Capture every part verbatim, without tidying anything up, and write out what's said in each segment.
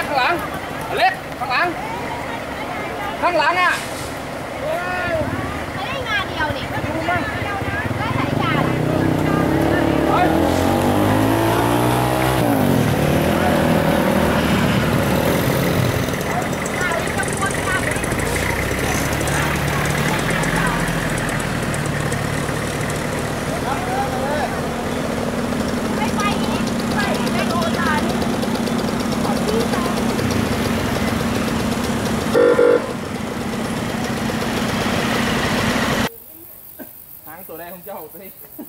ข้างหลังเล็กข้างหลังข้างหลังอ่ะไม่ได้งานเดียวนี่ก็ดูมั่งได้หลายอย่างตัวแรกของเจ้าสิ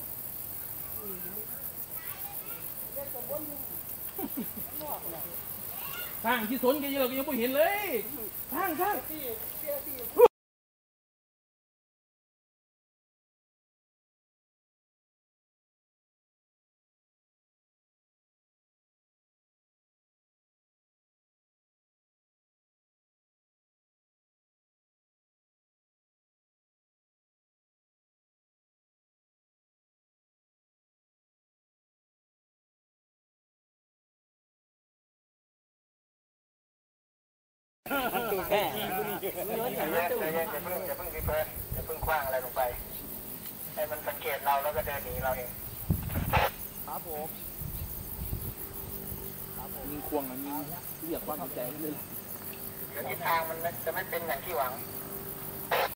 ทางที่สนกันเยอะก็ยังไม่เห็นเลยทางทางตัวแค่อย่าเพิ่งอย่าเพิ่งอย่าเพิ่งอย่าเพิ่งอย่าเพิ่งคว้างอะไรลงไปให้มันสังเกตเราแล้วก็เดินหนีเราเองครับผมครับผมยิงควงยิงเรียกความใจเลยเดี๋ยวทิศทางมันจะไม่เป็นอย่างที่หวัง